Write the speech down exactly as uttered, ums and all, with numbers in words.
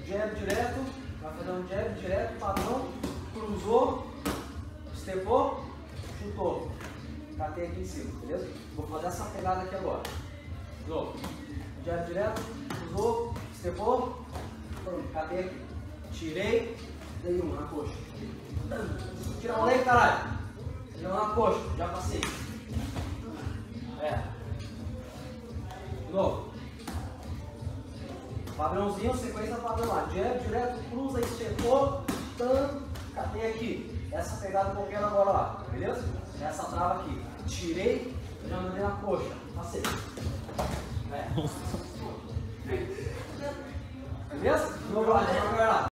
jab direto, vai fazer um jab direto, padrão, cruzou, estepou, chutou. Catei aqui em cima, beleza? Vou fazer essa pegada aqui agora. De novo. Jab direto, cruzou, estepou, pronto, catei aqui. Tirei, dei uma na coxa. Tira a moleque, caralho. Tira uma na coxa, já passei. É. De novo. Padrãozinho, sequência padrão lá. Jab direto, cruza, estepou, tam, catei aqui. Essa pegada que eu quero agora lá, beleza? Essa trava aqui. Tirei, já mandei na coxa. Passei. É. Beleza? Vamos lá, vamos lá.